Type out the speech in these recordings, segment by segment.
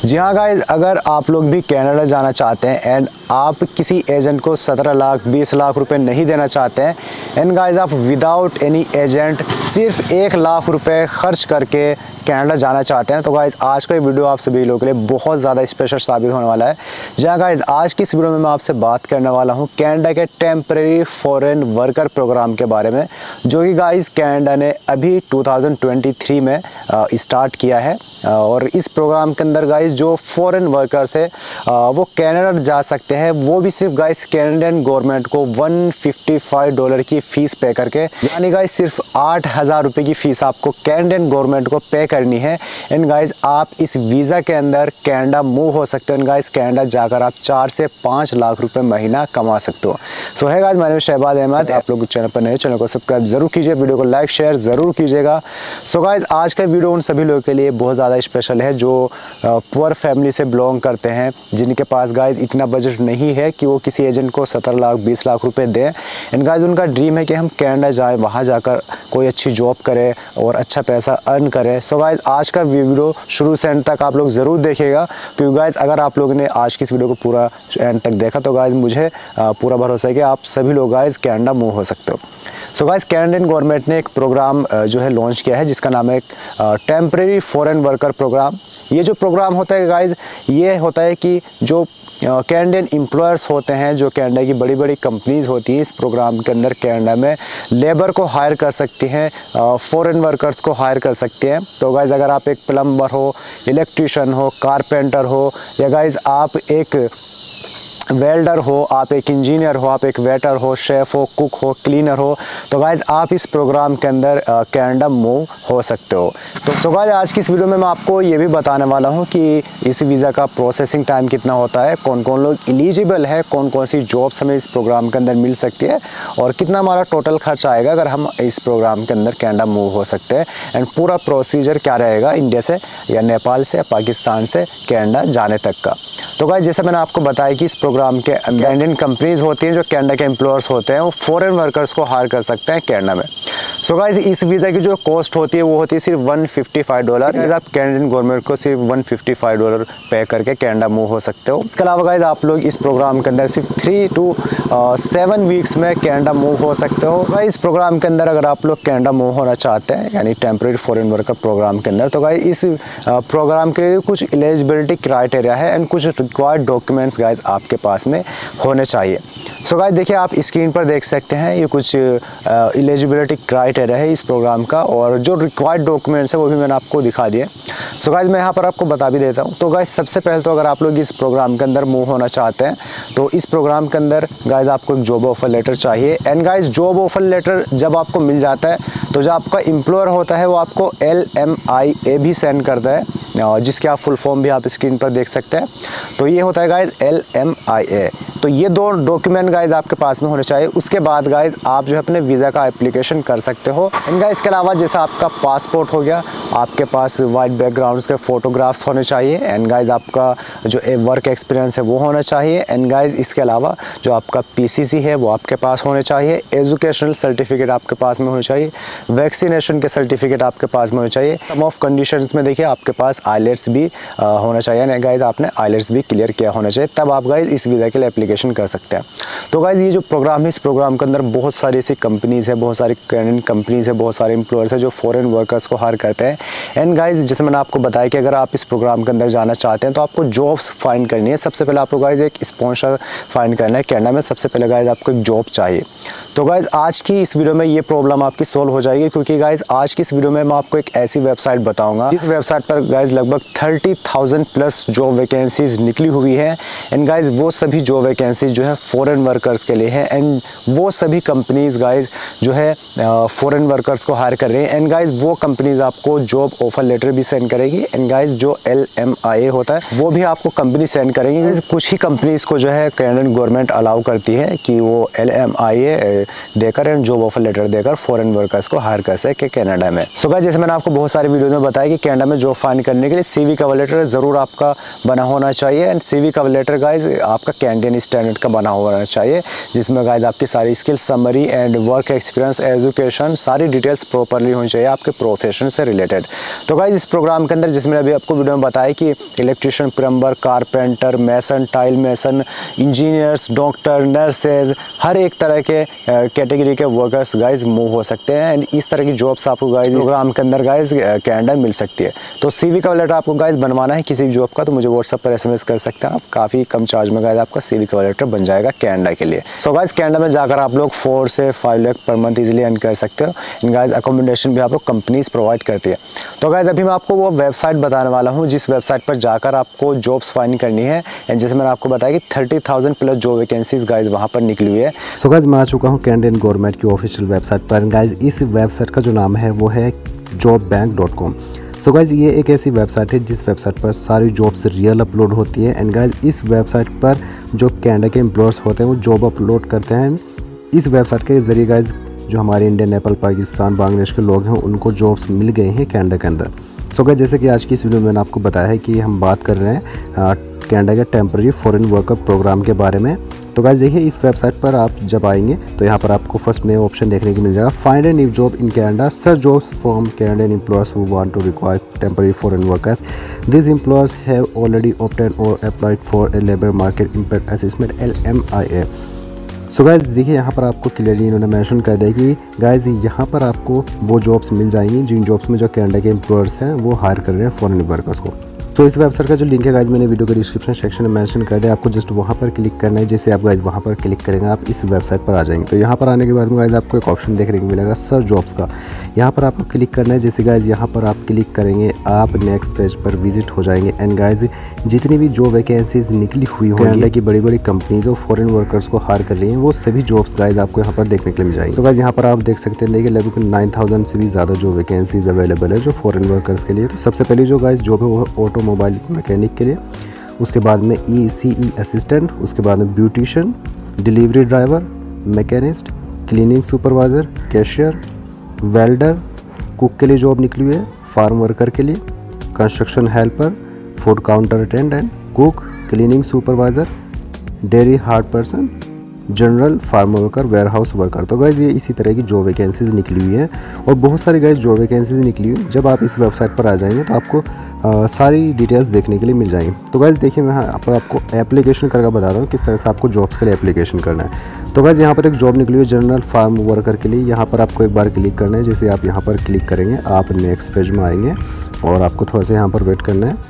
जी हाँ गाइज, अगर आप लोग भी कनाडा जाना चाहते हैं एंड आप किसी एजेंट को 17 लाख 20 लाख रुपए नहीं देना चाहते हैं एंड गाइज आप विदाउट एनी एजेंट सिर्फ 1 लाख रुपए खर्च करके कनाडा जाना चाहते हैं, तो गाइज आज का वीडियो आप सभी लोगों के लिए बहुत ज़्यादा स्पेशल साबित होने वाला है। जहाँ गाइज आज की इस वीडियो में मैं आपसे बात करने वाला हूँ कनाडा के टेम्परेरी फॉरेन वर्कर प्रोग्राम के बारे में, जो कि गाइज कनाडा ने अभी 2023 में स्टार्ट किया है। और इस प्रोग्राम के अंदर गाइज जो फॉरेन वर्कर्स है वो कनाडा जा सकते हैं, वो भी सिर्फ गाइज कैनेडियन गवर्नमेंट को $155 की फ़ीस पे करके, यानी गाइज सिर्फ 8,000 रुपये की फ़ीस आपको कैनेडियन गवर्नमेंट को पे करनी है। एंड गाइज आप इस वीज़ा के अंदर कनाडा मूव हो सकते हो। गाइज कनाडा जाकर आप 4 से 5 लाख रुपए महीना कमा सकते हो। सो है गाइज, मेरा नाम शहबाज अहमद। आप लोग चैनल पर नए, चैनल को सब्सक्राइब जरूर कीजिए, वीडियो को लाइक शेयर ज़रूर कीजिएगा। सो गाइज आज का वीडियो उन सभी लोगों के लिए बहुत ज़्यादा स्पेशल है जो पुअर फैमिली से बिलोंग करते हैं, जिनके पास गाइज इतना बजट नहीं है कि वो किसी एजेंट को 17 लाख 20 लाख रुपए दें। एंड गाइज उनका ड्रीम है कि हम कनाडा जाएं, वहाँ जाकर कोई अच्छी जॉब करें और अच्छा पैसा अर्न करें। सो गाइज आज का वीडियो शुरू से एंड तक आप लोग ज़रूर देखिएगा, क्योंकि गाइज अगर आप लोगों ने आज की इस वीडियो को पूरा एंड तक देखा तो गाइज मुझे पूरा भरोसा है कि आप सभी लोग गाइज कनाडा मूव हो सकते हो। सो गाइज कैनेडियन गवर्नमेंट ने एक प्रोग्राम जो है लॉन्च किया है, जिसका नाम है टेम्परेरी फॉरेन वर्कर प्रोग्राम। ये जो प्रोग्राम होता है गाइज, ये होता है कि जो कैनेडियन एम्प्लॉयर्स होते हैं, जो कनाडा की बड़ी बड़ी कंपनीज होती हैं, इस प्रोग्राम के अंदर कनाडा में लेबर को हायर कर सकती हैं, फॉरेन वर्कर्स को हायर कर सकते हैं। तो गाइज अगर आप एक प्लम्बर हो, इलेक्ट्रिशियन हो, कारपेंटर हो, या गाइज आप एक वेल्डर हो, आप एक इंजीनियर हो, आप एक वेटर हो, शेफ़ हो, कुक हो, क्लीनर हो, तो गाइज आप इस प्रोग्राम के अंदर कनाडा मूव हो सकते हो। तो सो गाइज आज की इस वीडियो में मैं आपको ये भी बताने वाला हूँ कि इस वीज़ा का प्रोसेसिंग टाइम कितना होता है, कौन कौन लोग एलिजिबल है, कौन कौन सी जॉब्स हमें इस प्रोग्राम के अंदर मिल सकती है, और कितना हमारा टोटल खर्च आएगा अगर हम इस प्रोग्राम के अंदर कनाडा मूव हो सकते हैं, एंड पूरा प्रोसीजर क्या रहेगा इंडिया से या नेपाल से या पाकिस्तान से कनाडा जाने तक का। तो गाइज जैसे मैंने आपको बताया कि इस प्रोग्राम के कैनेडियन कंपनीज होती हैं जो कनाडा के एम्प्लॉयर्स होते हैं, वो फॉरेन वर्कर्स को हायर कर सकते हैं कनाडा में। सो गाइज इस वीज़ा की जो कॉस्ट होती है वो होती है सिर्फ $155। आप कैनेडियन गवर्नमेंट को सिर्फ $155 पे करके कनाडा मूव हो सकते हो। इसके अलावा गाइज आप लोग इस प्रोग्राम के अंदर सिर्फ 3 to 7 वीक्स में कनाडा मूव हो सकते हो। गाइज इस प्रोग्राम के अंदर अगर आप लोग कनाडा मूव होना चाहते हैं, यानी टेम्परेरी फॉरेन वर्कर प्रोग्राम के अंदर, तो गाइज इस प्रोग्राम के लिए कुछ एलिजिबिलिटी क्राइटेरिया है एंड कुछ रिक्वायर्ड डॉक्यूमेंट्स गाइज आपके पास में होने चाहिए। सो गाइज देखिए, आप स्क्रीन पर देख सकते हैं ये कुछ एलिजिबिलिटी क्राइटेरिया है इस प्रोग्राम का, और जो रिक्वायर्ड डॉक्यूमेंट्स है वो भी मैंने आपको दिखा दिए। सो गाइज मैं यहाँ पर आपको बता भी देता हूँ। तो गाइज सबसे पहले तो अगर आप लोग इस प्रोग्राम के अंदर मूव होना चाहते हैं तो इस प्रोग्राम के अंदर गाइज आपको एक जॉब ऑफर लेटर चाहिए। And guys job offer letter जब आपको मिल जाता है तो जो आपका एम्प्लॉयर होता है वो आपको LMIA भी सेंड करता है, जिसके आप फुल फॉर्म भी आप स्क्रीन पर देख सकते हैं। तो ये होता है गाइज LMIA। तो ये 2 डॉक्यूमेंट गाइज आपके पास में होने चाहिए। उसके बाद गाइज आप जो है अपने वीज़ा का एप्लीकेशन कर सकते हो। एंड गाइज इसके अलावा जैसे आपका पासपोर्ट हो गया, आपके पास वाइट बैकग्राउंड के फोटोग्राफ्स होने चाहिए। एंड गाइज आपका जो वर्क एक्सपीरियंस है वो होना चाहिए। एंड गाइज इसके अलावा जो आपका PCC है वो आपके पास होने चाहिए। एजुकेशनल सर्टिफिकेट आपके पास में होने चाहिए। वैक्सीनेशन के सर्टिफिकेट आपके पास में होने चाहिए। सम ऑफ कंडीशंस में देखिए आपके पास IELTS भी होना चाहिए, यानी गाइज आपने IELTS भी क्लियर किया होना चाहिए, तब आप गाइज इस वीज़ा के लिए एप्लीकेशन कर सकते हैं। तो गाइज ये जो प्रोग्राम है, इस प्रोग्राम के अंदर बहुत सारी ऐसी कंपनीज़ है, बहुत सारी कैनेडियन कंपनीज़ है, बहुत सारे एम्प्लॉयर्स है जो फॉरेन वर्कर्स को हायर करते हैं। एंड गाइज जैसे मैंने आपको बताया कि अगर आप इस प्रोग्राम के अंदर जाना चाहते हैं तो आपको जॉब्स फाइंड करनी है। सबसे पहले आपको गाइज एक स्पॉन्सर फाइंड करना है कनाडा में। सबसे पहले गाइज आपको एक जॉब चाहिए। तो गाइज आज की इस वीडियो में ये प्रॉब्लम आपकी सोल्व हो जाएगी, क्योंकि गाइज आज की इस वीडियो में मैं आपको एक ऐसी वेबसाइट बताऊंगा, इस वेबसाइट पर गाइज लगभग 30,000 प्लस जॉब वैकेंसीज निकली हुई है। एंड गाइज वो सभी जॉब वैकेंसीज जो है फॉरेन वर्कर्स के लिए है, एंड वो सभी कंपनीज गाइज जो है फॉरेन वर्कर्स को हायर कर रही है। एंड गाइज वो कंपनीज आपको जॉब ऑफर लेटर भी सेंड करेगी। एंड गाइज जो LMIA होता है वो भी आपको कंपनी सेंड करेंगे। कुछ ही कंपनीज को जो है कैनेडियन गवर्नमेंट अलाउ करती है कि वो LMIA देकर एंड जॉब ऑफर लेटर देकर फॉरेन वर्कर्स को हायर कर सके कनाडा में। सो गाइस, जैसे मैंने आपको बहुत सारे वीडियो में बताया कि कनाडा में जॉब फाइंड करने के लिए CV कवर लेटर ज़रूर आपका बना होना चाहिए। And CV cover letter guys आपका कैनेडियन स्टैंडर्ड का बना होना चाहिए, जिसमें गाइस आपकी सारी skill summary and work experience, education, सारी डिटेल्स प्रॉपरली होनी चाहिए आपके प्रोफेशन से रिलेटेड। तो गाइस इस प्रोग्राम के अंदर जिसमें अभी आपको वीडियो में बताया कि electrician, plumber, carpenter, mason, tile mason, engineers, doctor, nurses, हर एक तरह के कैटेगरी के वर्कर्स गाइस मूव हो सकते हैं। एंड इस तरह की जॉब्स आपको गाइस प्रोग्राम के अंदर गाइस कनाडा मिल सकती है। तो CV कवर लेटर आपको गाइस बनवाना है किसी भी जॉब का, तो मुझे व्हाट्सएप पर SMS कर सकते हैं आप। काफ़ी कम चार्ज में गाइस आपका CV कवर लेटर बन जाएगा कनाडा के लिए। सो गाइस कनाडा में जाकर आप लोग 4 से 5 lakh per month easily earn कर सकते हो। एंड गाइस अकोमोडेशन भी आप लोग कंपनीज प्रोवाइड करती है। तो गाइस अभी मैं आपको वो वेबसाइट बताने वाला हूँ जिस वेबसाइट पर जाकर आपको जॉब्स फाइंड करनी है। एंड जैसे मैंने आपको बताया कि 30,000 प्लस जॉब वैकेंसीज गाइस वहाँ पर निकली हुई है। सो गाइस मैं आ चुका हूँ कैनेडियन गवर्नमेंट की ऑफिशियल वेबसाइट पर। गाइस इस वेबसाइट का जो नाम है वो है jobbank.com। सो गाइस ये एक ऐसी वेबसाइट है जिस वेबसाइट पर सारी जॉब्स रियल अपलोड होती है। एंड गाइस इस वेबसाइट पर जो कनाडा के एम्प्लॉयर्स होते हैं वो जॉब अपलोड करते हैं। इस वेबसाइट के ज़रिए गाइस जो हमारे इंडिया, नेपाल, पाकिस्तान, बांग्लादेश के लोग हैं उनको जॉब्स मिल गए हैं कनाडा के अंदर। सो गाइस जैसे कि आज की इस वीडियो में मैंने आपको बताया है कि हम बात कर रहे हैं कनाडा के टेम्पररी फॉरेन वर्कर प्रोग्राम के बारे में। तो गाइस देखिए इस वेबसाइट पर आप जब आएंगे तो यहाँ पर आपको फर्स्ट में ऑप्शन देखने को मिल जाएगा, find a new job in Canada, search jobs from Canadian employers who want to require temporary foreign workers. This employers have already obtain or applied for a labour market impact assessment LMIA। So guys देखिए यहाँ पर आपको clearly इन्होंने mention कर दिया कि guys यहाँ पर आपको वो जॉब्स मिल जाएंगी जिन जॉब्स में जो कनाडा के एम्प्लॉयर्स हैं वो हायर कर रहे हैं फॉरेन वर्कर्स को। तो इस वेबसाइट का जो लिंक है गाइस मैंने वीडियो के डिस्क्रिप्शन सेक्शन में मेंशन कर दिया, आपको जस्ट वहाँ पर क्लिक करना है। जैसे आप गाइस वहाँ पर क्लिक करेंगे आप इस वेबसाइट पर आ जाएंगे। तो यहाँ पर आने के बाद में गाइस आपको एक ऑप्शन देखने को मिलेगा सर्च जॉब्स का, यहाँ पर आपको क्लिक करना है। जैसे गाइस यहाँ पर आप क्लिक करेंगे आप नेक्स्ट पेज पर विजिट हो जाएंगे। एंड गाइस जितनी भी जॉब वैकेंसीज निकली हुई होंगी कनाडा की बड़ी बड़ी कंपनीज और फॉरेन वर्कर्स को हायर कर रही हैं वो सभी जॉब्स गाइस आपको यहाँ पर देखने के लिए मिल जाएंगे। तो गाइस यहाँ पर आप देख सकते हैं देखिए लगभग 9,000 से भी ज़्यादा जो वैकेंसीज अवेलेबल है जो फॉरेन वर्कर्स के लिए। तो सबसे पहले जो गाइस जॉब है वो ऑटोमोबाइल मैकेनिक के लिए, उसके बाद में ECE असिस्टेंट, उसके बाद में beautician, delivery driver, machinist, cleaning supervisor, cashier, welder, cook के लिए जॉब निकली हुई है, फार्म वर्कर के लिए, construction helper, food counter attendant, cook, cleaning supervisor, dairy hard person, general farm worker, warehouse worker. तो गाइस ये इसी तरह की जॉब वैकेंसीज निकली हुई है और बहुत सारी गाइस जॉब वैकेंसीज निकली हुई है। जब आप इस वेबसाइट पर आ जाएंगे तो आपको सारी डिटेल्स देखने के लिए मिल जाएंगी। तो गाइस देखिए मैं यहाँ पर आपको एप्लीकेशन करके बताता हूँ किस तरह से आपको जॉब्स के लिए एप्लीकेशन करना है। तो गाइस यहाँ पर एक जॉब निकली हुई है जनरल फार्म वर्कर के लिए, यहाँ पर आपको एक बार क्लिक करना है। जैसे आप यहाँ पर क्लिक करेंगे आप नेक्स्ट पेज में आएंगे और आपको थोड़ा सा यहाँ पर वेट करना है।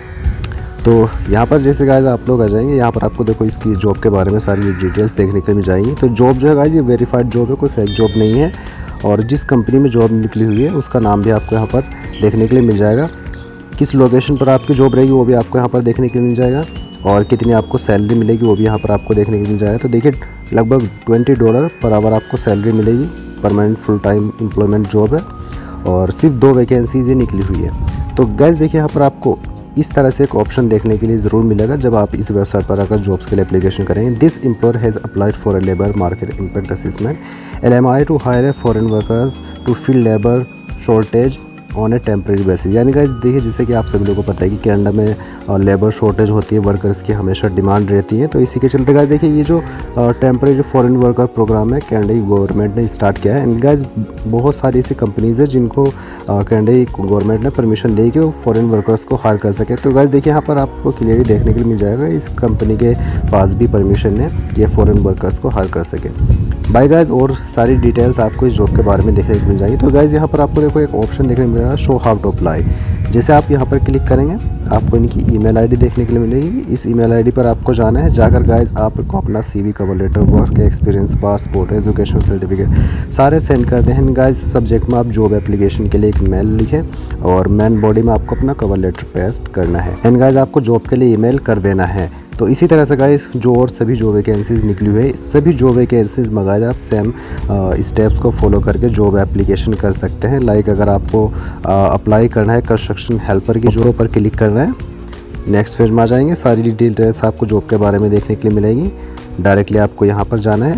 तो यहाँ पर जैसे गाइस आप लोग आ जाएंगे, यहाँ पर आपको देखो इसकी जॉब के बारे में सारी डिटेल्स देखने के लिए मिल जाएंगी। तो जॉब जो है गाइस ये वेरीफाइड जॉब है, कोई फेक जॉब नहीं है। और जिस कंपनी में जॉब निकली हुई है उसका नाम भी आपको यहाँ पर देखने के लिए मिल जाएगा। किस लोकेशन पर आपकी जॉब रहेगी वो भी आपको यहाँ पर देखने के लिए मिल जाएगा और कितनी आपको सैलरी मिलेगी वो भी यहाँ पर आपको देखने के लिए मिल जाएगा। तो देखिए लगभग $20 पर आवर आपको सैलरी मिलेगी। Permanent full time employment job है और सिर्फ 2 वैकेंसीज ही निकली हुई है। तो गाइस देखिए यहाँ पर आपको इस तरह से एक ऑप्शन देखने के लिए ज़रूर मिलेगा जब आप इस वेबसाइट पर आकर जॉब्स के लिए एप्लीकेशन करेंगे। This employer has applied for a labour market impact assessment LMI to hire a foreign workers to fill labour shortage on a temporary basis. यानी गाइस देखिए जैसे कि आप सभी लोगों को पता है कि कनाडा में लेबर शॉर्टेज होती है, वर्कर्स की हमेशा डिमांड रहती है। तो इसी के चलते गाइस देखिए ये जो टेम्प्रेरी फॉरेन वर्कर प्रोग्राम है कनाडा की गवर्नमेंट ने स्टार्ट किया है। एंड गाइस बहुत सारी ऐसी कंपनीज है जिनको कनाडा की गवर्नमेंट ने परमिशन दी कि वो फॉरेन वर्कर्स को हायर कर सके। तो गाइस देखिए यहाँ पर आपको क्लियरली देखने के लिए मिल जाएगा इस कंपनी के पास भी परमिशन है ये फॉरेन वर्कर्स को हायर कर सके। बाय गाइस और सारी डिटेल्स आपको इस जॉब के बारे में देखने को मिल जाएगी। तो गाइस यहाँ पर आपको देखो एक ऑप्शन देखने को मिलेगा शो हाउ टू अप्लाई। जैसे आप यहाँ पर क्लिक करेंगे आपको इनकी ईमेल आईडी देखने के लिए मिलेगी। इस ईमेल आईडी पर आपको जाना है, जाकर गाइस आपको अपना CV cover letter, work experience, passport, education certificate सारे सेंड कर दें। गाइस सब्जेक्ट में आप जॉब एप्लीकेशन के लिए एक मेल लिखें और मेन बॉडी में आपको अपना कवर लेटर पेस्ट करना है। एंड गाइस आपको जॉब के लिए ईमेल कर देना है। तो इसी तरह से गाइस जो और सभी जो वैकेंसीज निकली हुई है सभी जॉब वैकेंसीज मंगाए आप सेम स्टेप्स को फॉलो करके जॉब एप्लीकेशन कर सकते हैं। लाइक अगर आपको अप्लाई करना है कंस्ट्रक्शन हेल्पर की जॉब पर क्लिक करना है, नेक्स्ट पेज में आ जाएंगे, सारी डिटेल्स आपको जॉब के बारे में देखने के लिए मिलेगी। डायरेक्टली आपको यहाँ पर जाना है,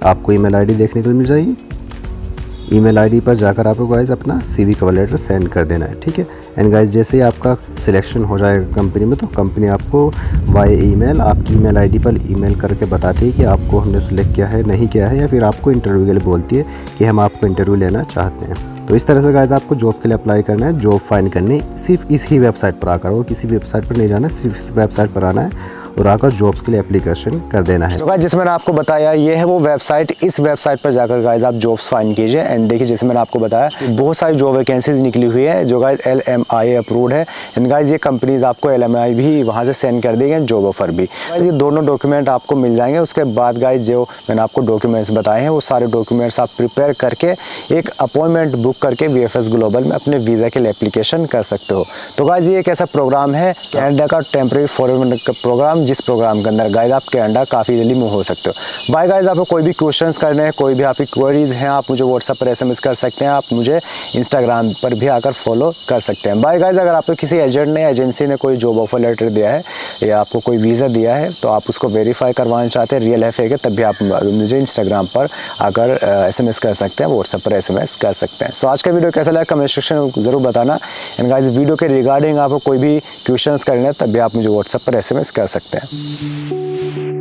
आपको ईमेल आईडी देखने को मिल जाएगी। ईमेल आईडी पर जाकर आपको गाइस अपना सीवी कवर लेटर सेंड कर देना है, ठीक है। एंड गाइस जैसे ही आपका सिलेक्शन हो जाएगा कंपनी में, तो कंपनी आपको बाय ईमेल आपकी ईमेल आईडी पर ईमेल करके बताती है कि आपको हमने सिलेक्ट किया है, नहीं किया है, या फिर आपको इंटरव्यू के लिए बोलती है कि हम आपको इंटरव्यू लेना चाहते हैं। तो इस तरह से गाइस आपको जॉब के लिए अप्लाई करना है, जॉब फाइंड करनी सिर्फ इसी वेबसाइट पर आकर, वो किसी वेबसाइट पर नहीं जाना, सिर्फ इस वेबसाइट पर आना है और आकर जॉब्स के लिए एप्लीकेशन कर देना है। तो गाइस जिसमें मैंने आपको बताया ये है वो वेबसाइट, इस वेबसाइट पर जाकर गाइस आप जॉब्स फाइंड कीजिए। एंड देखिए जैसे मैंने आपको बताया बहुत सारी जॉब वैकेंसीज निकली हुई है जो गाइस LMI अप्रूव्ड है। एंड गाइस ये कंपनीज आपको LMI भी वहाँ से सेंड कर देंगे, जॉब ऑफर भी। ये दोनों डॉक्यूमेंट आपको मिल जाएंगे। उसके बाद गाइस जो मैंने आपको डॉक्यूमेंट्स बताए हैं वो सारे डॉक्यूमेंट्स आप प्रिपेयर करके एक अपॉइंटमेंट बुक करके VFS ग्लोबल में अपने वीज़ा के लिए एप्लीकेशन कर सकते हो। तो गाइस ये एक ऐसा प्रोग्राम है कनाडा का टेम्परेरी फॉरेन का प्रोग्राम, जिस प्रोग्राम के अंदर गाइस आप कनाडा काफ़ी जल्दी मूव हो सकते हो। बाय गाइस आपको कोई भी क्वेश्चंस करने हैं, कोई भी आपकी क्वेरीज हैं, आप मुझे व्हाट्सएप पर SMS कर सकते हैं, आप मुझे इंस्टाग्राम पर भी आकर फॉलो कर सकते हैं। बाय गाइस अगर आपको किसी एजेंट ने, एजेंसी ने कोई जॉब ऑफर लेटर दिया है या आपको कोई वीज़ा दिया है तो आप उसको वेरीफाई करवाना चाहते हैं, रियल है फेक है, तब भी आप मुझे इंस्टाग्राम पर आकर SMS कर सकते हैं, व्हाट्सएप पर SMS कर सकते हैं। सो आज का वीडियो कैसा लगा कमेंट सेक्शन में ज़रूर बताना। एंड गाइस वीडियो के रिगार्डिंग आपको कोई भी क्वेश्चंस करने हैं तब भी आप मुझे व्हाट्सएप पर SMS कर सकते हैं।